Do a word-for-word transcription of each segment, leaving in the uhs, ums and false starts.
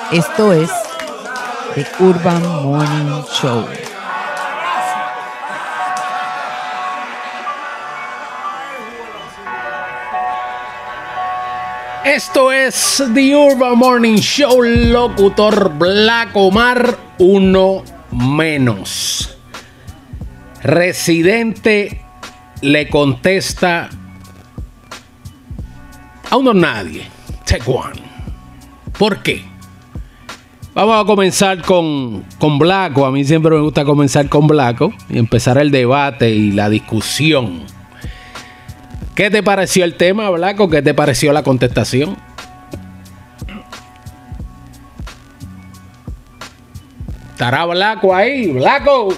Esto es The Urban Morning Show. Esto es The Urban Morning Show, locutor Black Omar, uno menos. Residente le contesta a uno nadie, Take One. ¿Por qué? Vamos a comenzar con, con Blanco. A mí siempre me gusta comenzar con Blanco y empezar el debate y la discusión. ¿Qué te pareció el tema, Blanco? ¿Qué te pareció la contestación? ¿Estará Blanco ahí? ¡Blanco!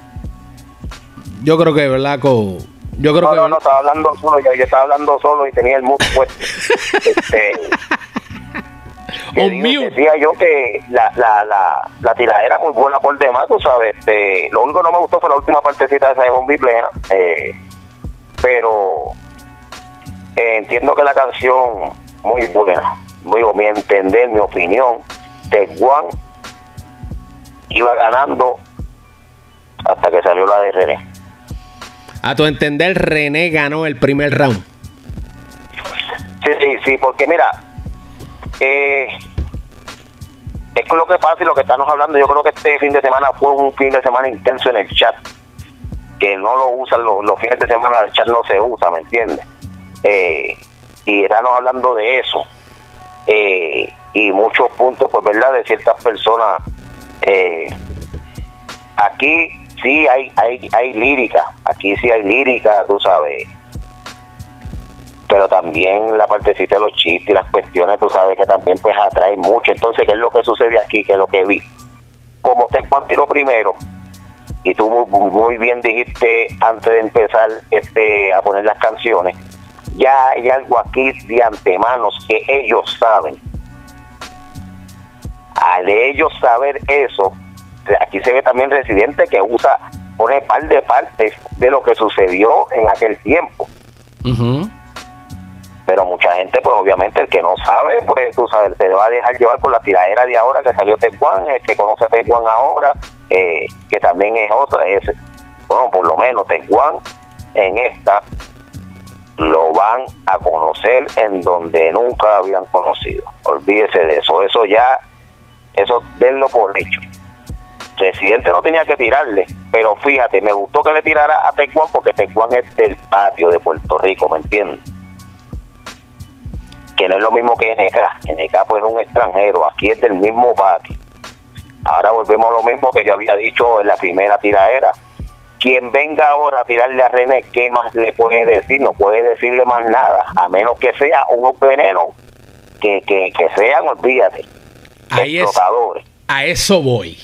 Yo creo que Blanco... Yo creo no, que... no, no, estaba hablando solo. Yo, yo estaba hablando solo y tenía el mute puesto. este, que digo, decía yo que la, la, la, la tiradera muy buena por demás, tú sabes. Este, lo único que no me gustó fue la última partecita de esa de Bombi Plena. Eh, pero... Eh, entiendo que la canción muy buena, muy a mi entender, mi opinión, de Juan iba ganando hasta que salió la de René. A tu entender, René ganó el primer round. Sí, sí, sí, porque mira, eh, es lo que pasa y lo que estamos hablando. Yo creo que este fin de semana fue un fin de semana intenso en el chat, que no lo usan los, los fines de semana, el chat no se usa, ¿me entiendes? Eh, y estamos hablando de eso, eh, y muchos puntos, pues verdad, de ciertas personas. Eh, aquí sí hay hay hay lírica, aquí sí hay lírica, tú sabes, pero también la partecita de los chistes y las cuestiones, tú sabes que también pues atrae mucho. Entonces, ¿qué es lo que sucede aquí? Que es lo que vi, como te tiró primero, y tú muy, muy bien dijiste antes de empezar este a poner las canciones, ya hay algo aquí de antemano que ellos saben. Al ellos saber eso, aquí se ve también Residente que usa, pone par de partes de lo que sucedió en aquel tiempo. Uh-huh. Pero mucha gente, pues obviamente el que no sabe, pues tú sabes, se va a dejar llevar por la tiradera de ahora que salió Tecuán, el que conoce a Tecuán ahora, eh, que también es otra, es, bueno, por lo menos Tecuán en esta lo van a conocer en donde nunca habían conocido. Olvídese de eso, eso ya, eso denlo por hecho. Residente no tenía que tirarle, pero fíjate, me gustó que le tirara a Tecuán porque Tecuán es del patio de Puerto Rico, ¿me entiendes? Que no es lo mismo que N K, N K pues es un extranjero, aquí es del mismo patio. Ahora volvemos a lo mismo que yo había dicho en la primera tiradera. Quien venga ahora a tirarle a René, ¿qué más le puede decir? No puede decirle más nada, a menos que sea unos venenos que, que, que sean, olvídate, Ahí explotadores. Es, a eso voy.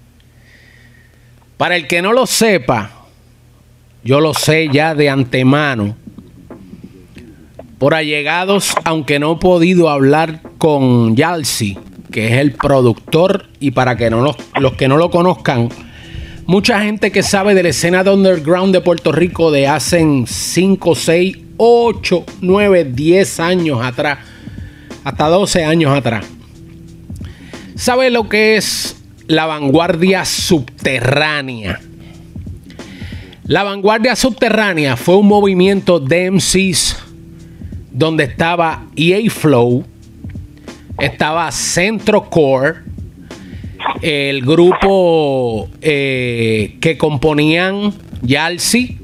Para el que no lo sepa, yo lo sé ya de antemano, por allegados, aunque no he podido hablar con Yalsi, que es el productor, y para que no los, los que no lo conozcan, mucha gente que sabe de la escena de underground de Puerto Rico de hace cinco, seis, ocho, nueve, diez años atrás, hasta doce años atrás, sabe lo que es la vanguardia subterránea. La vanguardia subterránea fue un movimiento de M Cs donde estaba E A Flow, estaba Centro Core, el grupo eh, que componían Yalsi,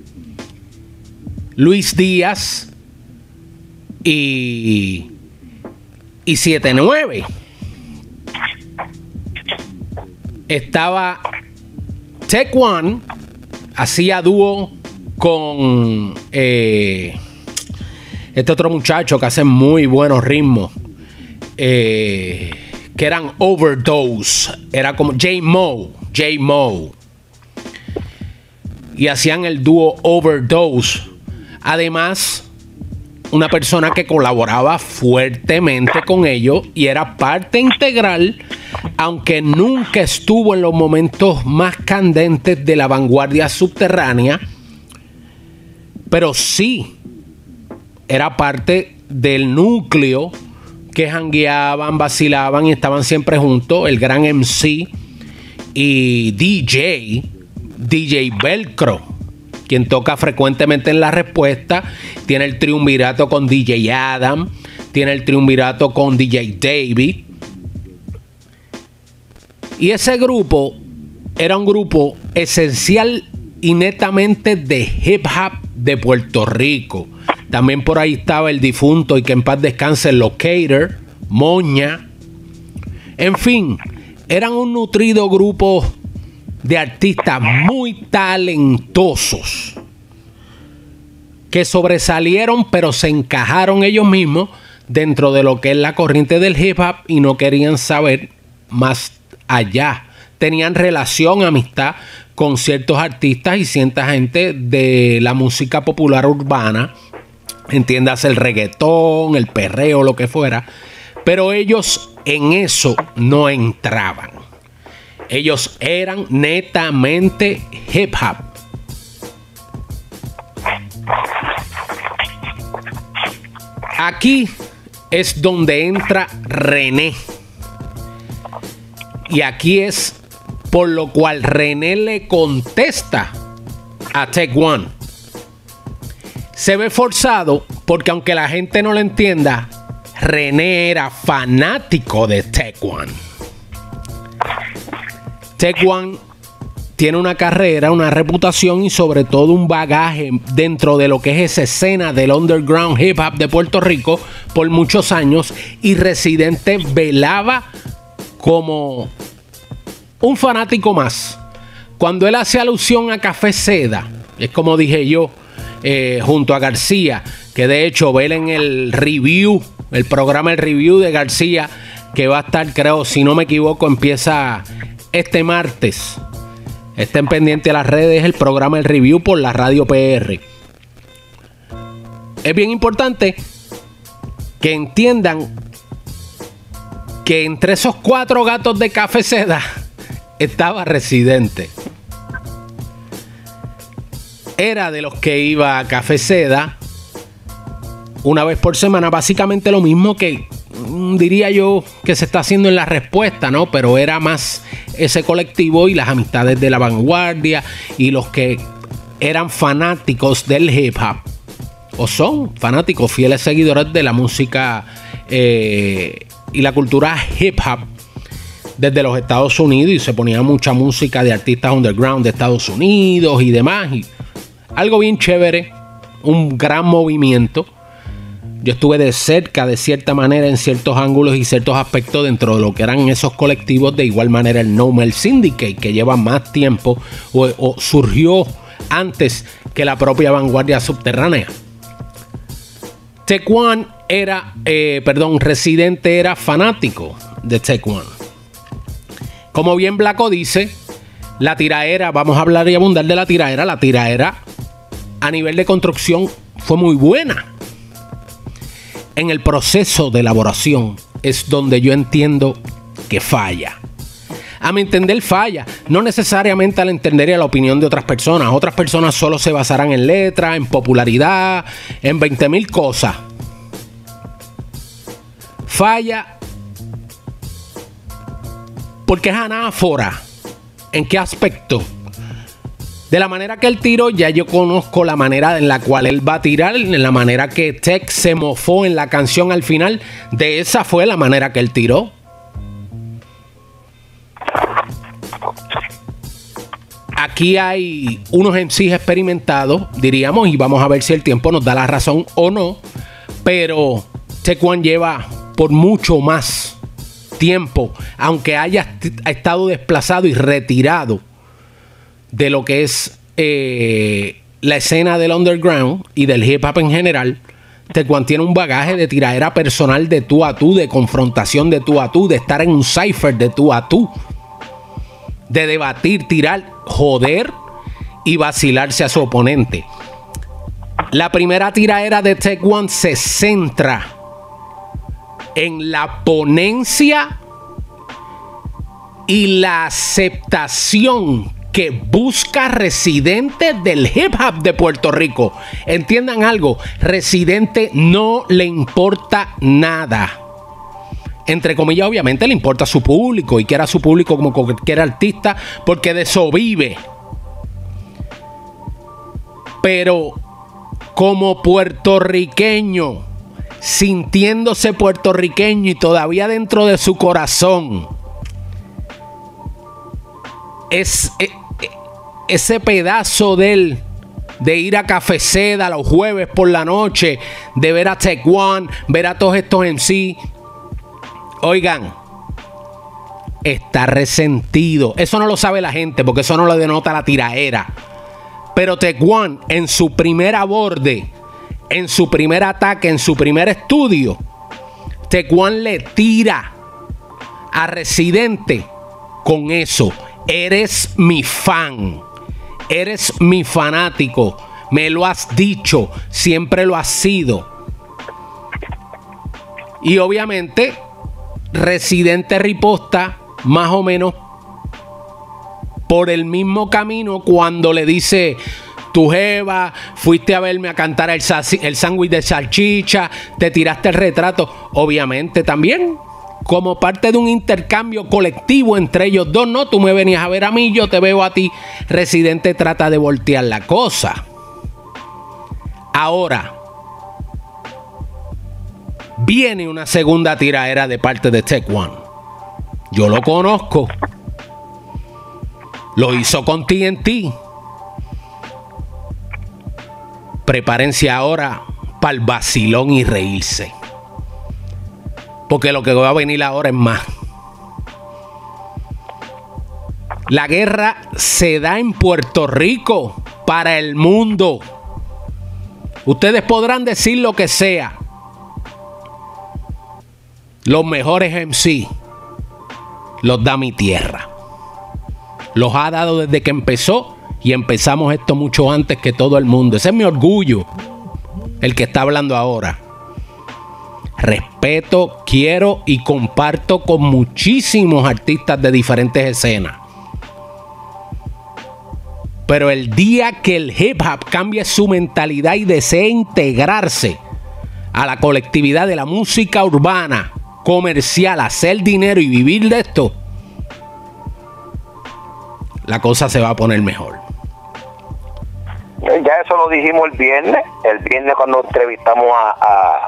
Luis Díaz y, y siete nueve. Estaba Tech One, hacía dúo con eh, este otro muchacho que hace muy buenos ritmos. Eh, que eran Overdose, era como J-Mo, J-Mo, y hacían el dúo Overdose. Además, una persona que colaboraba fuertemente con ellos y era parte integral, aunque nunca estuvo en los momentos más candentes de la vanguardia subterránea, pero sí era parte del núcleo que jangueaban, vacilaban y estaban siempre juntos. El gran M C y D J, D J Velcro, quien toca frecuentemente en La Respuesta. Tiene el triunvirato con D J Adam, tiene el triunvirato con D J David. Y ese grupo era un grupo esencial y netamente de hip hop de Puerto Rico. También por ahí estaba el difunto y que en paz descanse Locator, Moña. En fin, eran un nutrido grupo de artistas muy talentosos que sobresalieron, pero se encajaron ellos mismos dentro de lo que es la corriente del hip hop y no querían saber más allá. Tenían relación, amistad con ciertos artistas y cierta gente de la música popular urbana, entiéndase el reggaetón, el perreo, lo que fuera, pero ellos en eso no entraban. Ellos eran netamente hip hop. Aquí es donde entra René. Y aquí es por lo cual René le contesta a Tech One. Se ve forzado porque aunque la gente no lo entienda, René era fanático de Tech One. Tech One tiene una carrera, una reputación y sobre todo un bagaje dentro de lo que es esa escena del underground hip hop de Puerto Rico por muchos años, y Residente velaba como un fanático más. Cuando él hace alusión a Café Seda, es como dije yo, eh, junto a García, que de hecho ven en el review, el programa El Review de García, que va a estar, creo, si no me equivoco, empieza este martes. Estén pendientes a las redes, el programa El Review por la Radio P R. Es bien importante que entiendan que entre esos cuatro gatos de Café Seda estaba Residente. Era de los que iba a Café Seda una vez por semana, básicamente lo mismo que diría yo que se está haciendo en La Respuesta, ¿no? Pero era más ese colectivo y las amistades de la vanguardia y los que eran fanáticos del hip hop, o son fanáticos, fieles seguidores de la música eh, y la cultura hip hop desde los Estados Unidos, y se ponía mucha música de artistas underground de Estados Unidos y demás, y algo bien chévere, un gran movimiento. Yo estuve de cerca, de cierta manera, en ciertos ángulos y ciertos aspectos dentro de lo que eran esos colectivos. De igual manera el No Mel Syndicate, que lleva más tiempo o, o surgió antes que la propia vanguardia subterránea. Tech One era, eh, perdón, Residente era fanático de Tech One. Como bien Blanco dice, la tiraera, vamos a hablar y abundar de la tiraera. La tiraera a nivel de construcción fue muy buena. En el proceso de elaboración es donde yo entiendo que falla. A mi entender falla, no necesariamente al entender la opinión de otras personas. Otras personas solo se basarán en letras, en popularidad, en veinte mil cosas. Falla porque es anáfora. ¿En qué aspecto? De la manera que él tiró, ya yo conozco la manera en la cual él va a tirar, en la manera que Tech se mofó en la canción al final. De esa fue la manera que él tiró. Aquí hay unos M Cs experimentados, diríamos, y vamos a ver si el tiempo nos da la razón o no. Pero Tech One lleva por mucho más tiempo, aunque haya estado desplazado y retirado de lo que es eh, la escena del underground y del hip hop en general. Tech One tiene un bagaje de tiradera personal de tú a tú, de confrontación de tú a tú, de estar en un cipher de tú a tú, de debatir, tirar, joder y vacilarse a su oponente. La primera tiradera de Tech One se centra en la ponencia y la aceptación que busca Residente del hip hop de Puerto Rico. Entiendan algo, Residente no le importa nada entre comillas, obviamente le importa a su público y quiere a su público como cualquier artista, porque de eso vive. Pero como puertorriqueño, sintiéndose puertorriqueño y todavía dentro de su corazón, es, es ese pedazo de él, de ir a Café Seda los jueves por la noche, de ver a Tech One, ver a todos estos M C, oigan, está resentido. Eso no lo sabe la gente, porque eso no lo denota la tiraera. Pero Tech One, en su primer aborde, en su primer ataque, en su primer estudio, Tech One le tira a Residente con eso. Eres mi fan, eres mi fanático, me lo has dicho, siempre lo has sido. Y obviamente Residente riposta más o menos por el mismo camino cuando le dice: tu jeva, fuiste a verme a cantar el, el sándwich de salchicha, te tiraste el retrato. Obviamente también como parte de un intercambio colectivo entre ellos dos, ¿no? Tú me venías a ver a mí, yo te veo a ti. Residente trata de voltear la cosa. Ahora viene una segunda tiraera de parte de Tech One. Yo lo conozco. Lo hizo con T N T. Prepárense ahora para el vacilón y reírse, porque lo que va a venir ahora es más. La guerra se da en Puerto Rico para el mundo. Ustedes podrán decir lo que sea. Los mejores M C los da mi tierra. Los ha dado desde que empezó, y empezamos esto mucho antes que todo el mundo. Ese es mi orgullo, el que está hablando ahora. Respeto, quiero y comparto con muchísimos artistas de diferentes escenas. Pero el día que el hip hop cambie su mentalidad y desee integrarse a la colectividad de la música urbana, comercial, hacer dinero y vivir de esto, la cosa se va a poner mejor. Ya eso lo dijimos el viernes, el viernes cuando entrevistamos a, a,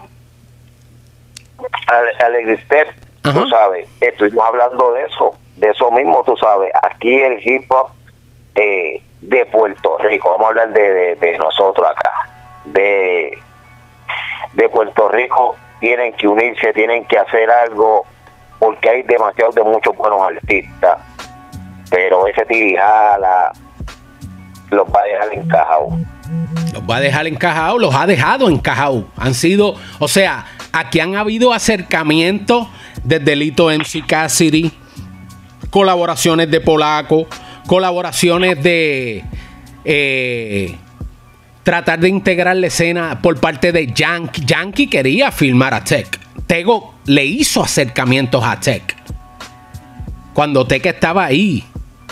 a Alegre Step, tú sabes, estuvimos hablando de eso, de eso mismo, tú sabes, aquí el hip hop eh, de Puerto Rico, vamos a hablar de, de, de nosotros acá, de, de Puerto Rico, tienen que unirse, tienen que hacer algo, porque hay demasiados de muchos buenos artistas, pero ese tirijala los va a dejar encajados. Los va a dejar encajados, los ha dejado encajados. Han sido, o sea, aquí han habido acercamientos desde Lito M C Cassidy, colaboraciones de Polaco, colaboraciones de eh, tratar de integrar la escena por parte de Yankee. Yankee quería filmar a Tech. Tego le hizo acercamientos a Tech cuando Tech estaba ahí.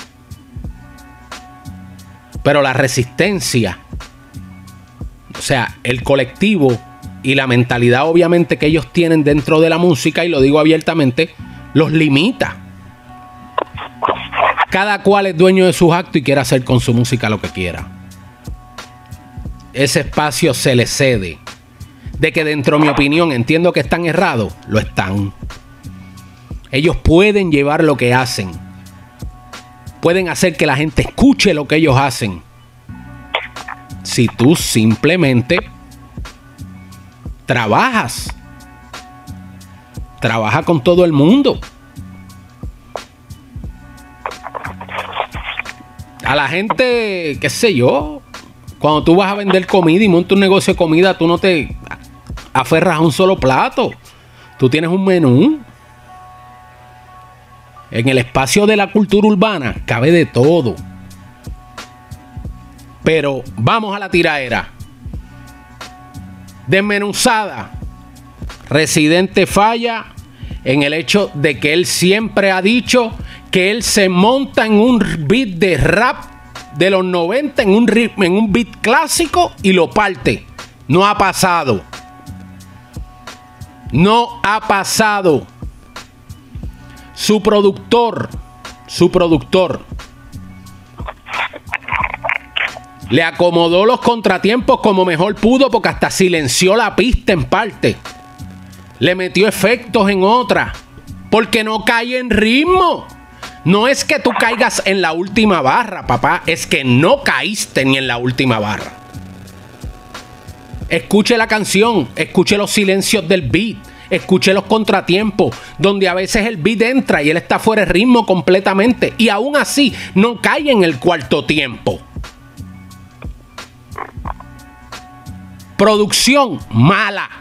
Pero la resistencia, o sea, el colectivo y la mentalidad obviamente que ellos tienen dentro de la música, y lo digo abiertamente, los limita. Cada cual es dueño de sus actos y quiere hacer con su música lo que quiera. Ese espacio se le cede. De que dentro de mi opinión entiendo que están errados, lo están. Ellos pueden llevar lo que hacen. Pueden hacer que la gente escuche lo que ellos hacen. Si tú simplemente trabajas. Trabaja con todo el mundo. A la gente, qué sé yo, cuando tú vas a vender comida y montas un negocio de comida, tú no te aferras a un solo plato. Tú tienes un menú. En el espacio de la cultura urbana cabe de todo. Pero vamos a la tiraera. Desmenuzada. Residente falla en el hecho de que él siempre ha dicho que él se monta en un beat de rap de los noventa, en un ritmo, en un beat clásico, y lo parte. No ha pasado. No ha pasado. su productor, su productor, le acomodó los contratiempos como mejor pudo, porque hasta silenció la pista en parte. Le metió efectos en otra, porque no cae en ritmo. No es que tú caigas en la última barra, papá, es que no caíste ni en la última barra. Escuche la canción, escuche los silencios del beat, escuche los contratiempos, donde a veces el beat entra y él está fuera de ritmo completamente, y aún así no cae en el cuarto tiempo. Producción mala,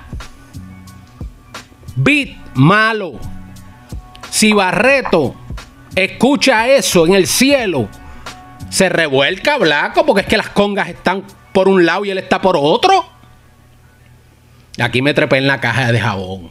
beat malo. Si Barreto escucha eso en el cielo, se revuelca, Blanco, porque es que las congas están por un lado y él está por otro. Aquí me trepé en la caja de jabón.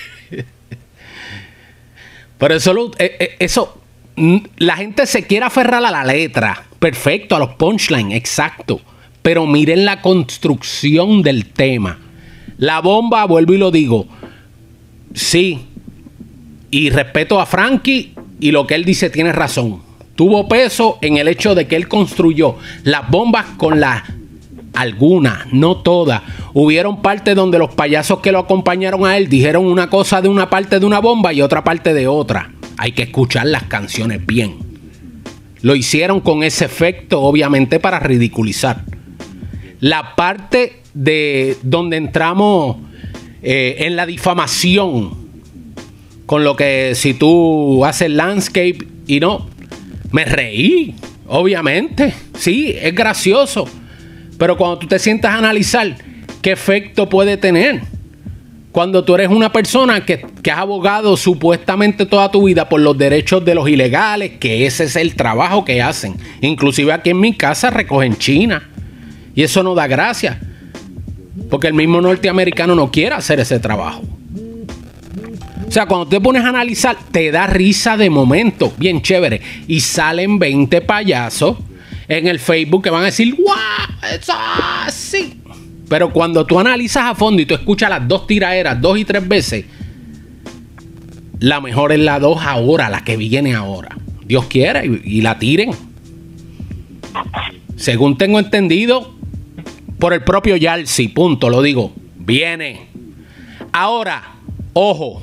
Pero eso, eso, la gente se quiere aferrar a la letra, perfecto, a los punchlines, exacto. Pero miren la construcción del tema. La bomba, vuelvo y lo digo, sí, y respeto a Frankie, y lo que él dice tiene razón. Tuvo peso en el hecho de que él construyó las bombas con las, algunas, no todas. Hubieron partes donde los payasos que lo acompañaron a él dijeron una cosa de una parte de una bomba y otra parte de otra. Hay que escuchar las canciones bien. Lo hicieron con ese efecto, obviamente, para ridiculizar. La parte de donde entramos eh, en la difamación, con lo que si tú haces landscape y no, me reí, obviamente. Sí, es gracioso. Pero cuando tú te sientas a analizar qué efecto puede tener, cuando tú eres una persona que, que has abogado supuestamente toda tu vida por los derechos de los ilegales, que ese es el trabajo que hacen. Inclusive aquí en mi casa recogen China. Y eso no da gracia, porque el mismo norteamericano no quiere hacer ese trabajo. O sea, cuando te pones a analizar, te da risa de momento, bien chévere. Y salen veinte payasos en el Facebook que van a decir, ¡guau! ¡Eso así! Pero cuando tú analizas a fondo y tú escuchas las dos tiraderas dos y tres veces, la mejor es la dos ahora, la que viene ahora. Dios quiera y, y la tiren. Según tengo entendido, por el propio Yalsi, punto, lo digo. Viene. Ahora, ojo.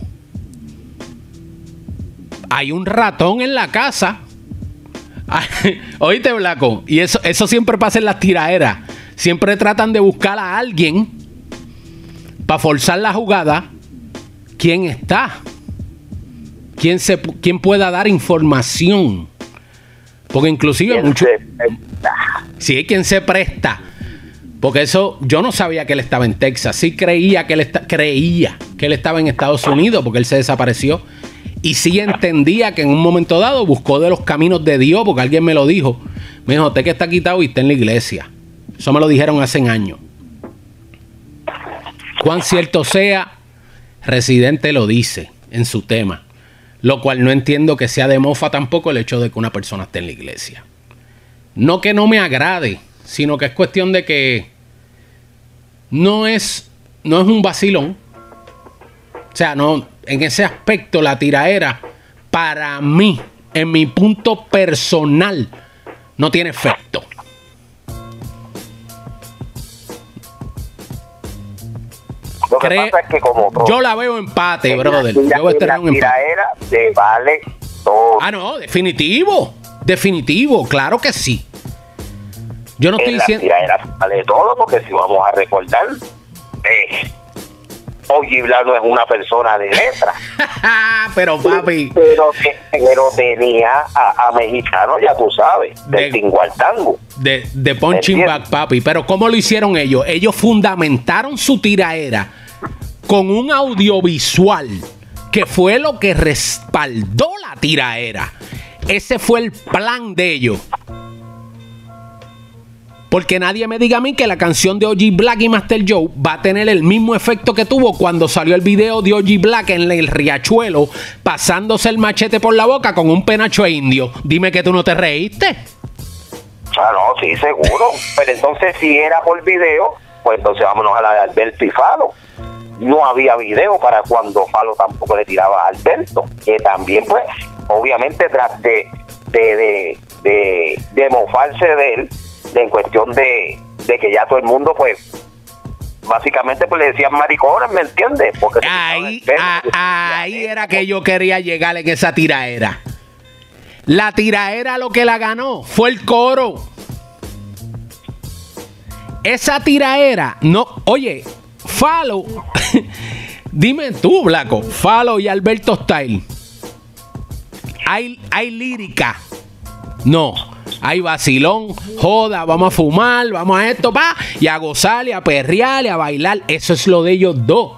Hay un ratón en la casa. Oíste, Blanco. Y eso, eso siempre pasa en las tiraderas. Siempre tratan de buscar a alguien para forzar la jugada. ¿Quién está? ¿Quién, se, quién pueda dar información? Porque inclusive mucho... Sí, hay quien se presta. Porque eso, yo no sabía que él estaba en Texas. Sí creía que él, está, creía que él estaba en Estados Unidos, porque él se desapareció. Y sí entendía que en un momento dado buscó de los caminos de Dios, porque alguien me lo dijo. Me dijo, usted que está quitado y está en la iglesia. Eso me lo dijeron hace años. Cuán cierto sea, Residente lo dice en su tema. Lo cual no entiendo que sea de mofa tampoco el hecho de que una persona esté en la iglesia. No que no me agrade, sino que es cuestión de que no es, no es un vacilón. O sea, no, en ese aspecto la tiraera, para mí, en mi punto personal, no tiene efecto. Lo que Cree, pasa es que como todo, yo la veo empate, en brother. La, yo voy a estar en en un la empate. tiraera se vale todo. Ah, no, definitivo. Definitivo, claro que sí. Yo no estoy En la diciendo... tiraera se vale todo, porque si vamos a recordar, eh, Oji Blanco es una persona de letra. Pero papi, Pero, pero tenía a, a mexicanos, ya tú sabes, del De- tingo al tango. de, de punching ¿Entiendes? back, papi. Pero ¿cómo lo hicieron ellos? Ellos fundamentaron su tiraera con un audiovisual que fue lo que respaldó la tiraera. Ese fue el plan de ellos. Porque nadie me diga a mí que la canción de O G Black y Master Joe va a tener el mismo efecto que tuvo cuando salió el video de O G Black en el riachuelo, pasándose el machete por la boca con un penacho indio. Dime que tú no te reíste. Ah, no, sí, seguro. Pero entonces, si era por video, pues entonces vámonos a la de Alberto y Falo. no había video para cuando Falo tampoco le tiraba a Alberto, que también pues obviamente tras de de, de, de, de mofarse de él, de, en cuestión de, de que ya todo el mundo pues básicamente pues le decían maricones, ¿me entiendes? Porque ahí, a, ahí era que yo quería llegar en esa tiraera. La tiraera lo que la ganó fue el coro. Esa tiraera, no, oye, Falo, dime tú, Blanco, Falo y Alberto Style, ¿hay, hay lírica? No, hay vacilón, joda, vamos a fumar, vamos a esto, pa, y a gozar, y a perrear, y a bailar. Eso es lo de ellos dos.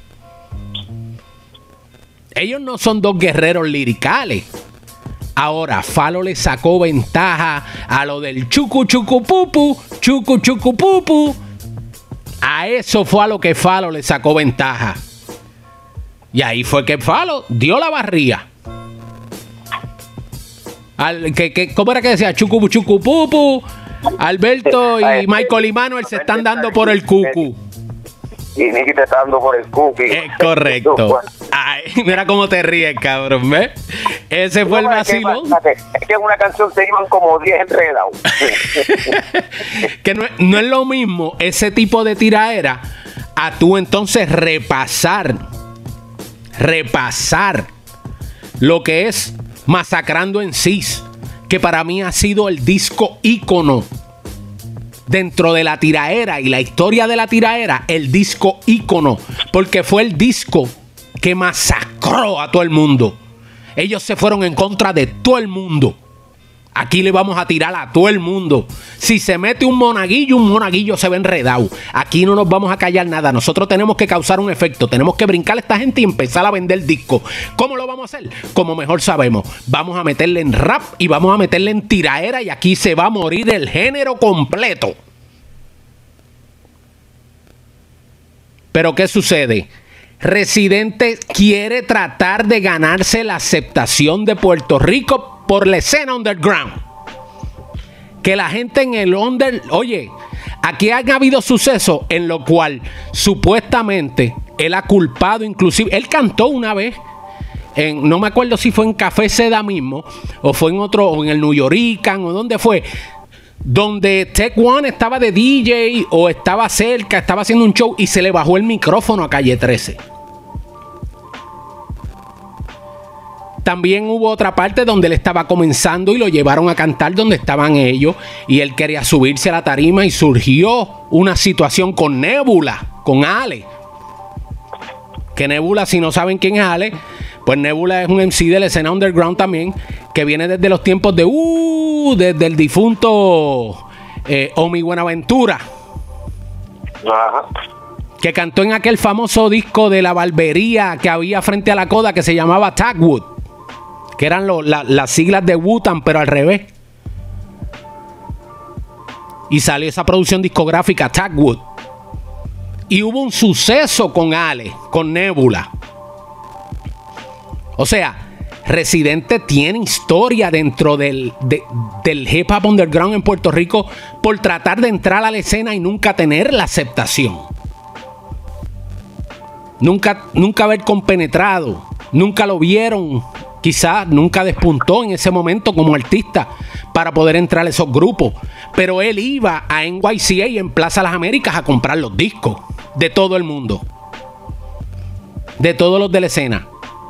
Ellos no son dos guerreros liricales. Ahora, Falo le sacó ventaja a lo del chucu chucu pupu, chucu chucu pupu. A eso fue a lo que Falo le sacó ventaja. Y ahí fue que Falo dio la barría. Al, que, que, ¿Cómo era que decía? Chucu chucu pupu. Alberto y Michael y Manuel se están dando por el cucu. Y Nicky te está dando por el cookie. Es correcto. Ay, mira cómo te ríes, cabrón, ¿ves? Ese fue el vacilón. Es que en una canción se iban como diez enredados. Que no es, no es lo mismo ese tipo de tiraera a tú entonces repasar, repasar lo que es Masacrando en Cis, que para mí ha sido el disco ícono dentro de la tiraera y la historia de la tiraera, el disco ícono, porque fue el disco que masacró a todo el mundo. Ellos se fueron en contra de todo el mundo. Aquí le vamos a tirar a todo el mundo. Si se mete un monaguillo, un monaguillo se ve enredado. Aquí no nos vamos a callar nada. Nosotros tenemos que causar un efecto. Tenemos que brincar a esta gente y empezar a vender discos. ¿Cómo lo vamos a hacer? Como mejor sabemos. Vamos a meterle en rap y vamos a meterle en tiraera y aquí se va a morir el género completo. Pero ¿qué sucede? Residente quiere tratar de ganarse la aceptación de Puerto Rico por la escena underground. Que la gente en el under... Oye, aquí han habido sucesos en lo cual supuestamente él ha culpado, inclusive... Él cantó una vez, en, no me acuerdo si fue en Café Seda mismo, o fue en otro, o en el New Yorican, o dónde fue, donde Tech One estaba de D J, o estaba cerca, estaba haciendo un show, y se le bajó el micrófono a Calle trece. También hubo otra parte donde él estaba comenzando y lo llevaron a cantar donde estaban ellos y él quería subirse a la tarima y surgió una situación con Nebula, con Ale. Que Nebula, si no saben quién es Ale, pues Nebula es un M C de la escena underground también, que viene desde los tiempos de, uh, desde el difunto eh, Omi Buenaventura. Ajá. Que cantó en aquel famoso disco de la barbería que había frente a la coda que se llamaba Tagwood. Que eran lo, la, las siglas de Wu-Tang, pero al revés. Y salió esa producción discográfica, Tagwood. Y hubo un suceso con Ale, con Nebula. O sea, Residente tiene historia dentro del, de, del hip hop underground en Puerto Rico por tratar de entrar a la escena y nunca tener la aceptación. Nunca, nunca haber compenetrado. Nunca lo vieron. Quizás nunca despuntó en ese momento como artista para poder entrar a esos grupos. Pero él iba a N Y C A y en Plaza Las Américas a comprar los discos de todo el mundo. De todos los de la escena.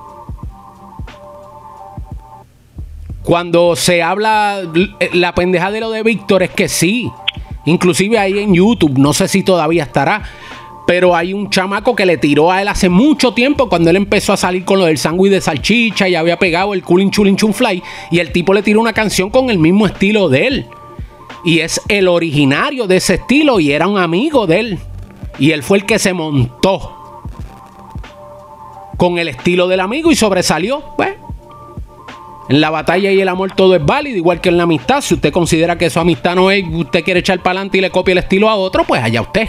Cuando se habla la pendeja de lo de Víctor es que sí. Inclusive ahí en YouTube, no sé si todavía estará, pero hay un chamaco que le tiró a él hace mucho tiempo cuando él empezó a salir con lo del sándwich de salchicha y había pegado el Culin Chulin Chun Fly y el tipo le tiró una canción con el mismo estilo de él y es el originario de ese estilo y era un amigo de él y él fue el que se montó con el estilo del amigo y sobresalió. Pues en la batalla y el amor todo es válido, igual que en la amistad. Si usted considera que su amistad no es, usted quiere echar para adelante y le copia el estilo a otro, pues allá usted.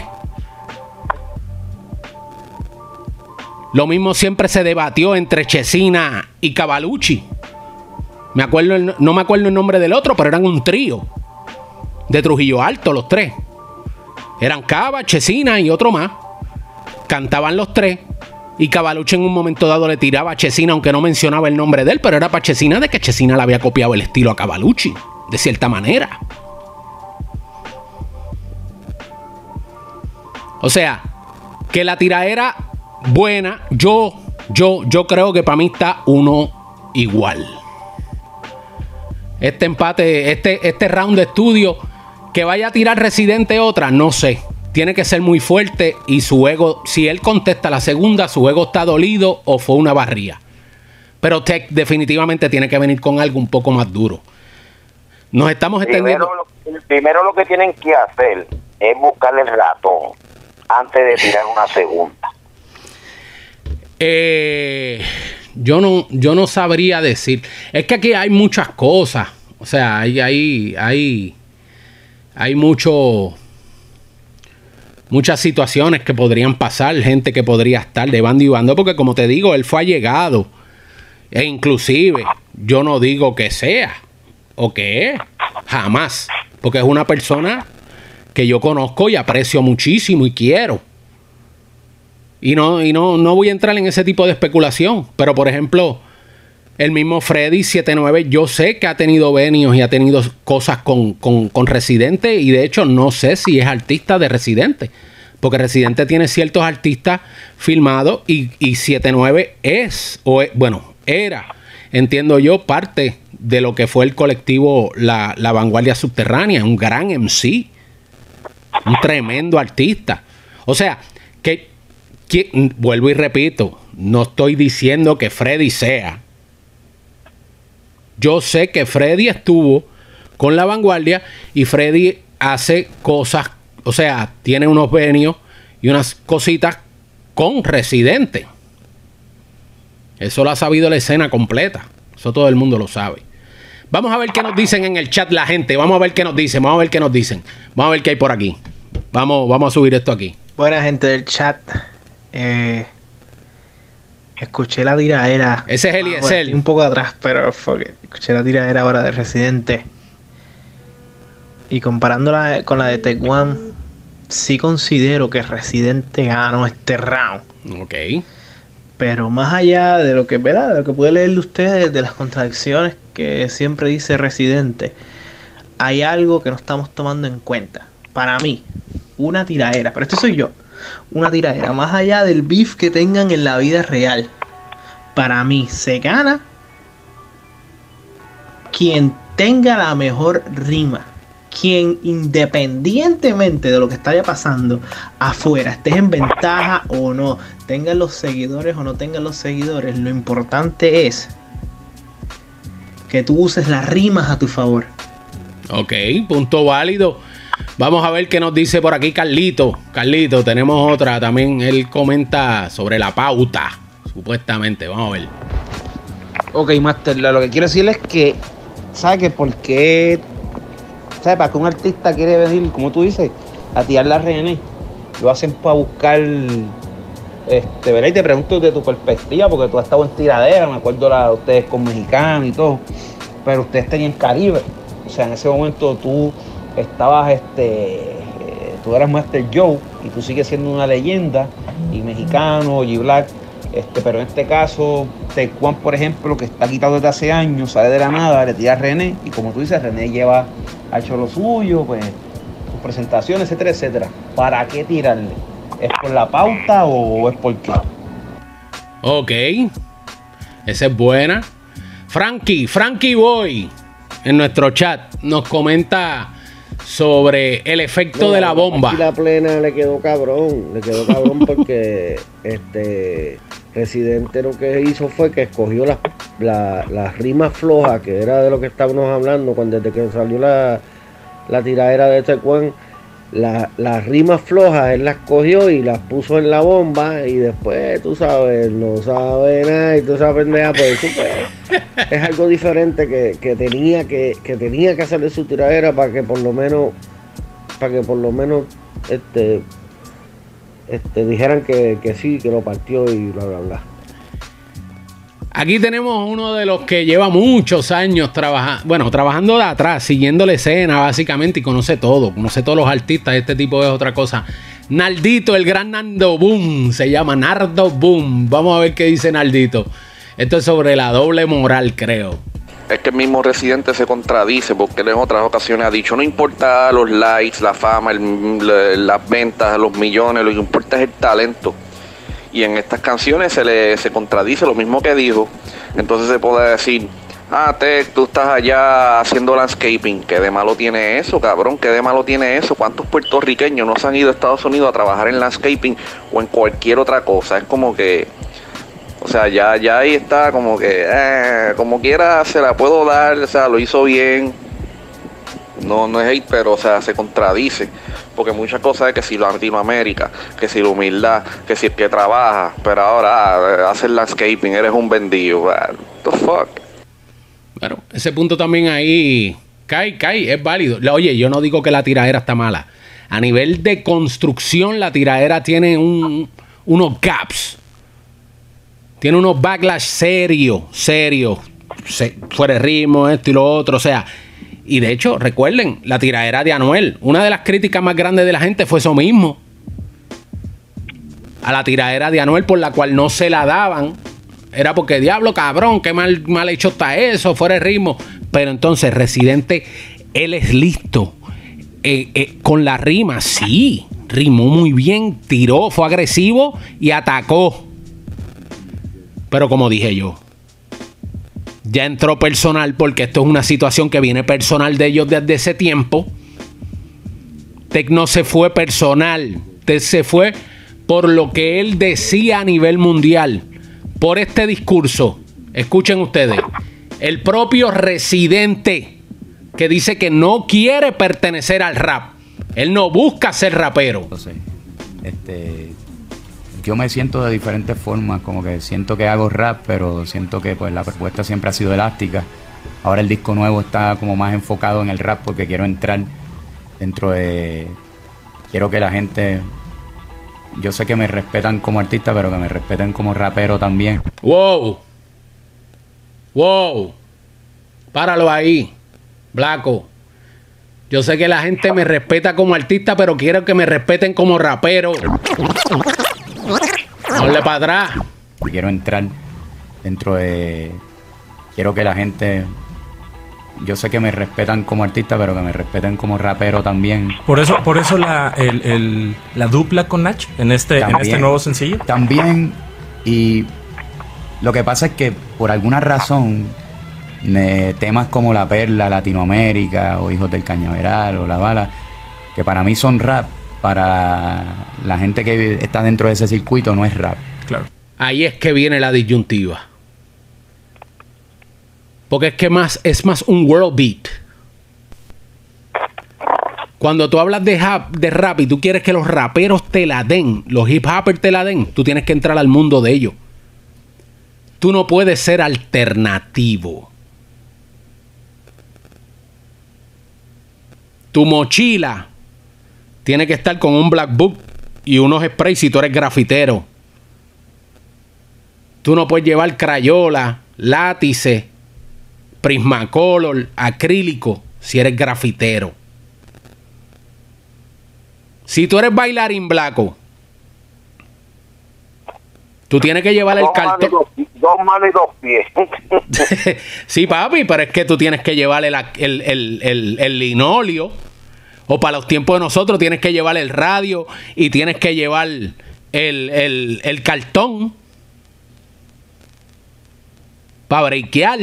Lo mismo siempre se debatió entre Chesina y Cavalucci. Me acuerdo el, no me acuerdo el nombre del otro, pero eran un trío de Trujillo Alto, los tres. Eran Cava, Chesina y otro más. cantaban los tres y Cavalucci en un momento dado le tiraba a Chesina, aunque no mencionaba el nombre de él, pero era para Chesina de que Chesina le había copiado el estilo a Cavalucci, de cierta manera. O sea, que la tiraera buena, yo, yo, yo creo que para mí está uno igual. Este empate, este, este round de estudio, que vaya a tirar Residente otra, no sé. Tiene que ser muy fuerte y su ego, si él contesta la segunda, su ego está dolido o fue una barría. Pero Tech definitivamente tiene que venir con algo un poco más duro. Nos estamos extendiendo. Primero lo, primero lo que tienen que hacer es buscarle el ratón antes de tirar una segunda. Eh, yo no, yo no sabría decir. Es que aquí hay muchas cosas. O sea, hay, hay, hay, hay mucho, muchas situaciones que podrían pasar, gente que podría estar de bando y bando, porque como te digo, él fue allegado. E inclusive, yo no digo que sea o que es, jamás, porque es una persona que yo conozco y aprecio muchísimo y quiero. Y no, y no, no voy a entrar en ese tipo de especulación. Pero, por ejemplo, el mismo Freddy siete nueve, yo sé que ha tenido venios y ha tenido cosas con, con, con Residente. Y de hecho, no sé si es artista de Residente. Porque Residente tiene ciertos artistas filmados y, y siete nueve es, o es, bueno, era, entiendo yo, parte de lo que fue el colectivo La, la Vanguardia Subterránea. Un gran M C. Un tremendo artista. O sea, que... que vuelvo y repito, no estoy diciendo que Freddy sea. Yo sé que Freddy estuvo con La Vanguardia y Freddy hace cosas, o sea, tiene unos venios y unas cositas con Residente. Eso lo ha sabido la escena completa. Eso todo el mundo lo sabe. Vamos a ver qué nos dicen en el chat la gente. Vamos a ver qué nos dicen. Vamos a ver qué nos dicen. Vamos a ver qué hay por aquí. Vamos, vamos a subir esto aquí. Buena gente del chat. Eh, escuché la tiradera. Ese es Eliezer. Ah, bueno, un poco atrás, pero fuck it. Escuché la tiradera ahora de Residente. Y comparándola con la de Tech One, sí considero que Residente ganó este round. Ok. Pero más allá de lo que, ¿verdad? De lo que pude leer de ustedes, de las contradicciones que siempre dice Residente, hay algo que no estamos tomando en cuenta. Para mí, una tiradera, pero este soy yo. Una tiradera, más allá del beef que tengan en la vida real, para mí se gana quien tenga la mejor rima, quien independientemente de lo que esté pasando afuera, estés en ventaja o no, tengan los seguidores o no tengan los seguidores, lo importante es que tú uses las rimas a tu favor. Ok, punto válido. Vamos a ver qué nos dice por aquí Carlito. Carlito, tenemos otra también. Él comenta sobre la pauta, supuestamente. Vamos a ver. Ok, Master, lo que quiero decirles es que, ¿sabes que por qué? ¿Sabes? Para que un artista quiere venir, como tú dices, a tirar la René, lo hacen para buscar, este, ¿verdad? Y te pregunto de tu perspectiva, porque tú has estado en tiradera, me acuerdo la de ustedes con Mexicano y todo, pero ustedes tenían Caribe. O sea, en ese momento tú estabas, este, eh, tú eras Master Joe y tú sigues siendo una leyenda, y Mexicano, G-Black, este, pero en este caso, Tech One, por ejemplo, que está quitado desde hace años, sale de la nada, le tira a René, y como tú dices, René lleva, ha hecho lo suyo, pues, sus presentaciones, etcétera, etcétera. ¿Para qué tirarle? ¿Es por la pauta o es por qué? Ok, esa es buena. Frankie, Frankie Boy, en nuestro chat, nos comenta sobre el efecto no, de la bomba. Aquí la plena le quedó cabrón, le quedó cabrón porque este Residente lo que hizo fue que escogió las la, la rimas flojas, que era de lo que estábamos hablando cuando desde que salió la, la tiradera de Tech One. La, las rimas flojas él las cogió y las puso en la bomba, y después, tú sabes, no sabe nada y tú sabes pendeja, pues eso pues, es algo diferente que, que tenía que, que tenía que hacer de su tiradera para que por lo menos para que por lo menos este este dijeran que, que sí, que lo partió y bla bla bla. Aquí tenemos uno de los que lleva muchos años trabajando, bueno, trabajando de atrás, siguiendo la escena básicamente, y conoce todo, conoce todos los artistas. Este tipo es otra cosa. Naldito, el gran Nando Boom, se llama Nardo Boom. Vamos a ver qué dice Naldito. Esto es sobre la doble moral, creo. Es que el mismo Residente se contradice porque él en otras ocasiones ha dicho: no importa los likes, la fama, el, las ventas, los millones, lo que importa es el talento. Y en estas canciones se le se contradice lo mismo que dijo. Entonces se puede decir: ah, Tech, tú estás allá haciendo landscaping. ¿Qué de malo tiene eso, cabrón? ¿Qué de malo tiene eso? ¿Cuántos puertorriqueños no se han ido a Estados Unidos a trabajar en landscaping o en cualquier otra cosa? Es como que... O sea, ya, ya ahí está como que, eh, como quiera se la puedo dar, o sea, lo hizo bien. No, no es hate, pero o sea, se contradice. Porque muchas cosas es que si Latinoamérica, que si la humildad, que si el que trabaja, pero ahora ah, hacer landscaping, eres un vendido. What the fuck? Bueno, ese punto también ahí cae, cae, es válido. Oye, yo no digo que la tiradera está mala. A nivel de construcción, la tiradera tiene un, unos gaps. Tiene unos backlash serios, serios. Se, fuera de ritmo, esto y lo otro. O sea, y de hecho, recuerden, la tiradera de Anuel. Una de las críticas más grandes de la gente fue eso mismo. A la tiradera de Anuel, por la cual no se la daban. Era porque, diablo, cabrón, qué mal, mal hecho está eso, fuera de ritmo. Pero entonces, Residente, él es listo. Eh, eh, con la rima, sí. Rimó muy bien, tiró, fue agresivo y atacó. Pero como dije yo, ya entró personal porque esto es una situación que viene personal de ellos desde ese tiempo. Tech no se fue personal. Tech se fue por lo que él decía a nivel mundial. Por este discurso. Escuchen ustedes. El propio Residente que dice que no quiere pertenecer al rap. Él no busca ser rapero. Entonces, este... yo me siento de diferentes formas, como que siento que hago rap, pero siento que pues la propuesta siempre ha sido elástica. Ahora el disco nuevo está como más enfocado en el rap porque quiero entrar dentro de... Quiero que la gente... Yo sé que me respetan como artista, pero que me respeten como rapero también. ¡Wow! ¡Wow! Páralo ahí, Blaco. Yo sé que la gente me respeta como artista, pero quiero que me respeten como rapero. Ponle para atrás. Quiero entrar dentro de... Quiero que la gente... Yo sé que me respetan como artista, pero que me respeten como rapero también. Por eso, por eso la, el, el, la dupla con Nach en este, en este nuevo sencillo. También, y lo que pasa es que por alguna razón eh, temas como La Perla, Latinoamérica, o Hijos del Cañaveral, o La Bala, que para mí son rap, para la gente que está dentro de ese circuito no es rap. Claro. Ahí es que viene la disyuntiva. Porque es que más, es más un world beat. Cuando tú hablas de rap, de rap y tú quieres que los raperos te la den, los hip hoppers te la den, tú tienes que entrar al mundo de ellos. Tú no puedes ser alternativo. Tu mochila tiene que estar con un black book y unos sprays si tú eres grafitero. Tú no puedes llevar crayola, látices, Prismacolor, acrílico, si eres grafitero. Si tú eres bailarín, Blaco, tú tienes que llevar el cartón. Dos manos y dos pies. Sí, papi, pero es que tú tienes que llevar el, el, el, el, el linolio. O para los tiempos de nosotros tienes que llevar el radio y tienes que llevar el, el, el cartón para breakear.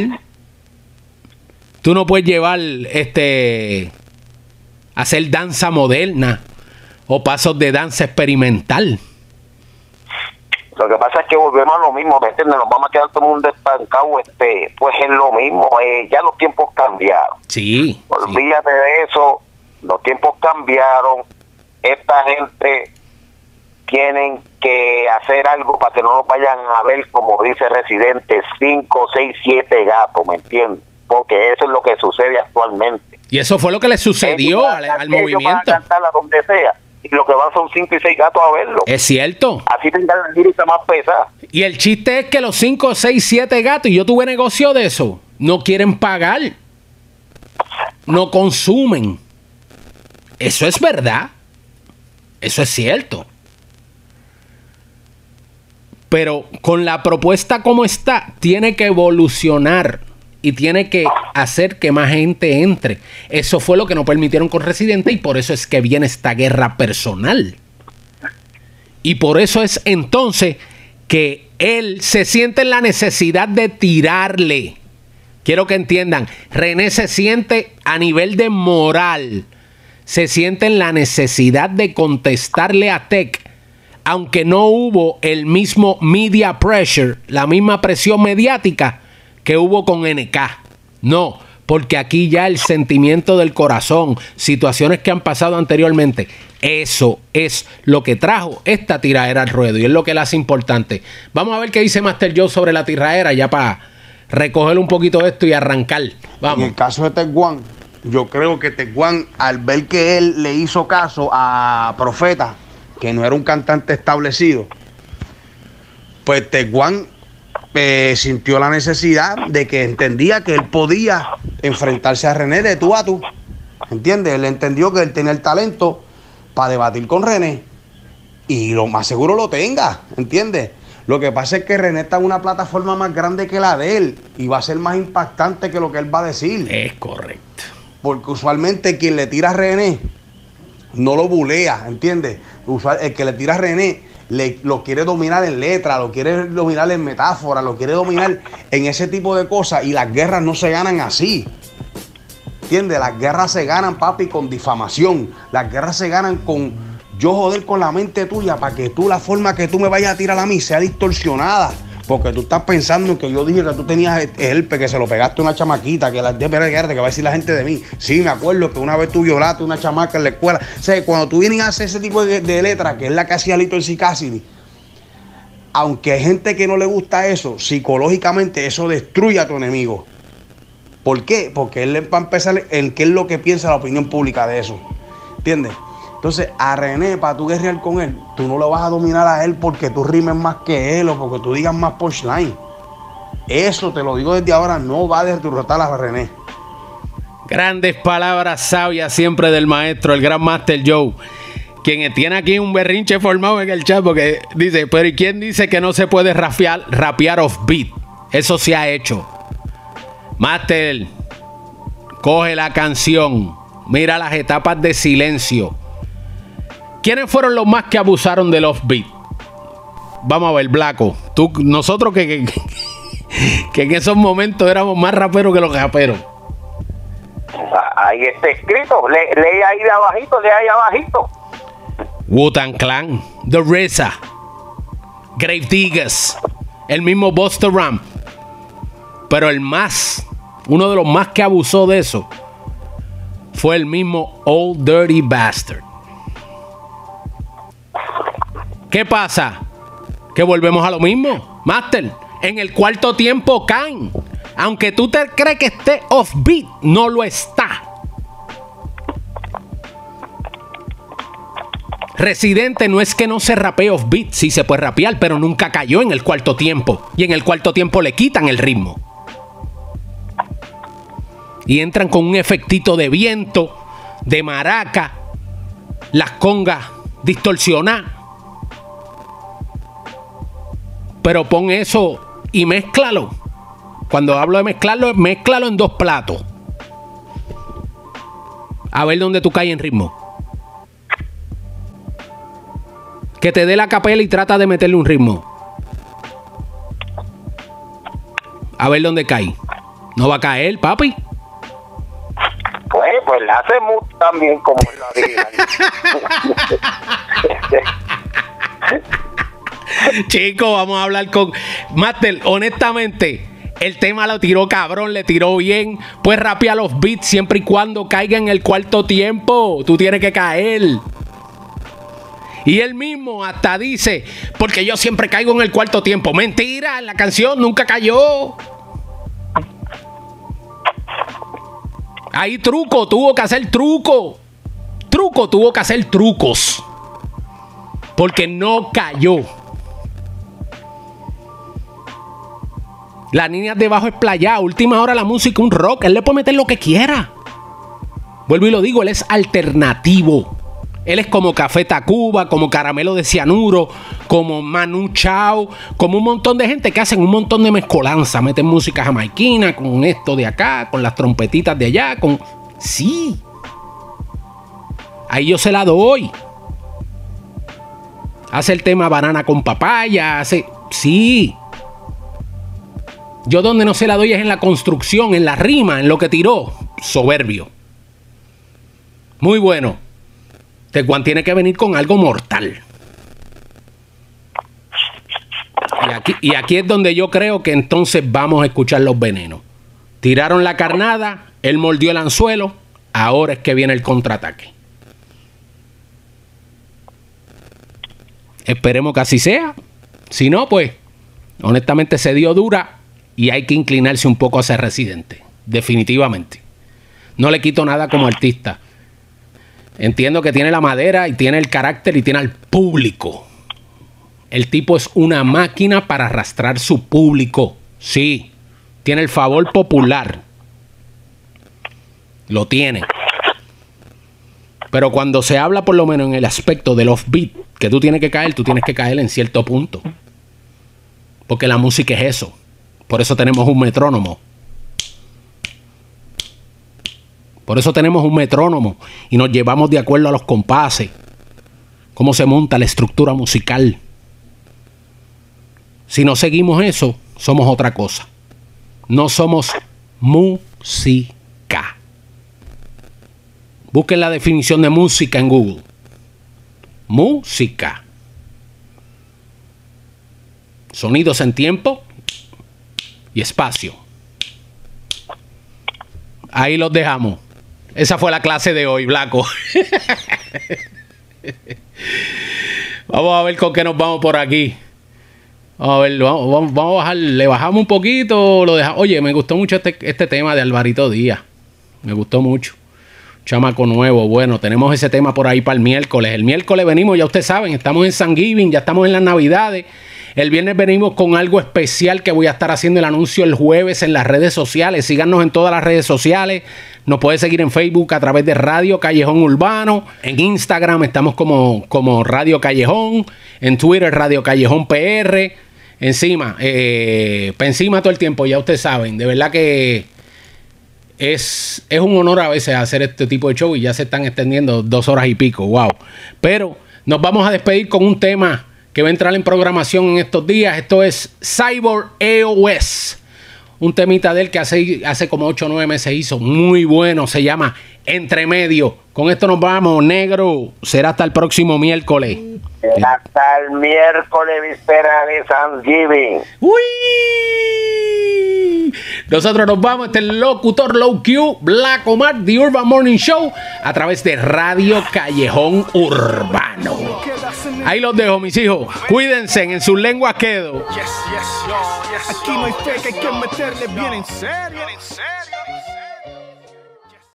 Tú no puedes llevar este hacer danza moderna o pasos de danza experimental. Lo que pasa es que volvemos a lo mismo, ¿me entiendes? Nos vamos a quedar todo el mundo estancado, este, pues es lo mismo, eh, ya los tiempos cambiaron. Sí. Olvídate sí. de eso, los tiempos cambiaron, esta gente tienen que hacer algo para que no nos vayan a ver, como dice Residente, cinco, seis, siete gatos, ¿me entiendes? Porque eso es lo que sucede actualmente. Y eso fue lo que le sucedió al, al movimiento. Van a cantar a donde sea, y lo que van son cinco y seis gatos a verlo. Es cierto. Así tendrán la lírica más pesada. Y el chiste es que los cinco, seis, siete gatos, y yo tuve negocio de eso, no quieren pagar. No consumen. Eso es verdad. Eso es cierto. Pero con la propuesta como está, tiene que evolucionar y tiene que hacer que más gente entre. Eso fue lo que no permitieron con Residente y por eso es que viene esta guerra personal. Y por eso es entonces que él se siente en la necesidad de tirarle. Quiero que entiendan, René se siente a nivel de moral, se siente en la necesidad de contestarle a Tech, aunque no hubo el mismo media pressure, la misma presión mediática que hubo con N K. No, porque aquí ya el sentimiento del corazón, situaciones que han pasado anteriormente, eso es lo que trajo esta tiraera al ruedo y es lo que la hace importante. Vamos a ver qué dice Master Joe sobre la tiraera ya para recoger un poquito esto y arrancar. Vamos. En el caso de Teguán, yo creo que Teguán, al ver que él le hizo caso a Profeta, que no era un cantante establecido, pues Teguán eh, sintió la necesidad de que entendía que él podía enfrentarse a René de tú a tú. ¿Entiendes? Él entendió que él tenía el talento para debatir con René y lo más seguro lo tenga, ¿entiendes? Lo que pasa es que René está en una plataforma más grande que la de él y va a ser más impactante que lo que él va a decir. Es correcto. Porque usualmente quien le tira a René no lo bulea, ¿entiendes? Usual, el que le tira a René le, lo quiere dominar en letra, lo quiere dominar en metáfora, lo quiere dominar en ese tipo de cosas y las guerras no se ganan así. ¿Entiendes? Las guerras se ganan, papi, con difamación. Las guerras se ganan con yo joder con la mente tuya para que tú, la forma que tú me vayas a tirar a mí sea distorsionada. Porque tú estás pensando que yo dije que tú tenías herpes, que se lo pegaste a una chamaquita, que la de que va a decir la gente de mí. Sí, me acuerdo que una vez tú violaste a una chamaca en la escuela. O sea, cuando tú vienes a hacer ese tipo de, de letra, que es la que hacía Little C. Cassidy, aunque hay gente que no le gusta eso, psicológicamente eso destruye a tu enemigo. ¿Por qué? Porque él va a empezar en qué es lo que piensa la opinión pública de eso. ¿Entiendes? Entonces, a René, para tú guerrear con él, tú no lo vas a dominar a él porque tú rimes más que él o porque tú digas más punchline. Eso, te lo digo desde ahora, no va a derrotar a René. Grandes palabras sabias siempre del maestro, el gran Master Joe, quien tiene aquí un berrinche formado en el chat porque dice, pero ¿y quién dice que no se puede rapear, rapear off beat? Eso se ha hecho. Master, coge la canción, mira las etapas de silencio. ¿Quiénes fueron los más que abusaron del offbeat? Vamos a ver, Blanco. Tú, nosotros que, que, que en esos momentos éramos más raperos que los raperos. Ahí está escrito. Le, lee ahí de abajito, lee ahí abajito. Wu-Tang Clan, The R Z A, Grave Diggers, el mismo Busta Rhymes. Pero el más, uno de los más que abusó de eso, fue el mismo Old Dirty Bastard. ¿Qué pasa? Que volvemos a lo mismo, Master. En el cuarto tiempo caen. Aunque tú te crees que esté off-beat, no lo está. Residente no es que no se rapee off-beat. Sí se puede rapear, pero nunca cayó en el cuarto tiempo. Y en el cuarto tiempo le quitan el ritmo. Y entran con un efectito de viento, de maraca, las congas distorsionadas. Pero pon eso y mézclalo. Cuando hablo de mezclarlo, mézclalo en dos platos. A ver dónde tú caes en ritmo. Que te dé la capela y trata de meterle un ritmo. A ver dónde cae. No va a caer, papi. Pues, pues la hacemos también como la diga. Chicos, vamos a hablar con Master. Honestamente, el tema lo tiró cabrón, le tiró bien. Puedes rapear los beats siempre y cuando caiga en el cuarto tiempo. Tú tienes que caer. Y él mismo hasta dice, porque yo siempre caigo en el cuarto tiempo. Mentira, en la canción nunca cayó. Ahí truco, tuvo que hacer truco. Truco, tuvo que hacer trucos. Porque no cayó. La niña debajo es playa. Última hora la música, un rock. Él le puede meter lo que quiera. Vuelvo y lo digo, él es alternativo. Él es como Café Tacuba, como Caramelo de Cianuro, como Manu Chao, como un montón de gente que hacen un montón de mezcolanza. Meten música jamaiquina con esto de acá, con las trompetitas de allá, con... Sí. Ahí yo se la doy. Hace el tema banana con papaya, hace... Sí. Yo donde no se la doy es en la construcción, en la rima, en lo que tiró. Soberbio. Muy bueno. Tecuan tiene que venir con algo mortal. Y aquí, y aquí es donde yo creo que entonces vamos a escuchar los venenos. Tiraron la carnada, él mordió el anzuelo, ahora es que viene el contraataque. Esperemos que así sea. Si no, pues, honestamente se dio dura y hay que inclinarse un poco hacia Residente. Definitivamente. No le quito nada como artista. Entiendo que tiene la madera y tiene el carácter y tiene al público. El tipo es una máquina para arrastrar su público. Sí. Tiene el favor popular. Lo tiene. Pero cuando se habla por lo menos en el aspecto del offbeat, que tú tienes que caer, tú tienes que caer en cierto punto. Porque la música es eso. Por eso tenemos un metrónomo. Por eso tenemos un metrónomo y nos llevamos de acuerdo a los compases. Cómo se monta la estructura musical. Si no seguimos eso, somos otra cosa. No somos música. Busquen la definición de música en Google. Música. Sonidos en tiempo y espacio. Ahí los dejamos. Esa fue la clase de hoy, Blanco. Vamos a ver con qué nos vamos por aquí. Vamos a ver, vamos, vamos, vamos a bajar. Le bajamos un poquito. Lo dejamos. Oye, me gustó mucho este, este tema de Alvarito Díaz. Me gustó mucho. Chamaco nuevo. Bueno, tenemos ese tema por ahí para el miércoles. El miércoles venimos, ya ustedes saben, estamos en Thanksgiving, ya estamos en las Navidades. El viernes venimos con algo especial que voy a estar haciendo el anuncio el jueves en las redes sociales. Síganos en todas las redes sociales. Nos puede seguir en Facebook a través de Radio Callejón Urbano. En Instagram estamos como, como Radio Callejón. En Twitter Radio Callejón P R. Encima, eh, pa' encima todo el tiempo, ya ustedes saben. De verdad que es, es un honor a veces hacer este tipo de show y ya se están extendiendo dos horas y pico. Wow. Pero nos vamos a despedir con un tema que va a entrar en programación en estos días. Esto es Cyborg E O S. Un temita de él que hace, hace como ocho o nueve meses hizo. Muy bueno. Se llama Entre Medio. Con esto nos vamos, negro. Será hasta el próximo miércoles. Hasta el miércoles, víspera de Thanksgiving. ¡Uy! Nosotros nos vamos. Este es el locutor Low Q, Black Omar, The Urban Morning Show, a través de Radio Callejón Urbano. Ahí los dejo, mis hijos. Cuídense, en sus lenguas quedo. Aquí no hay fe, que hay que meterle bien en serio.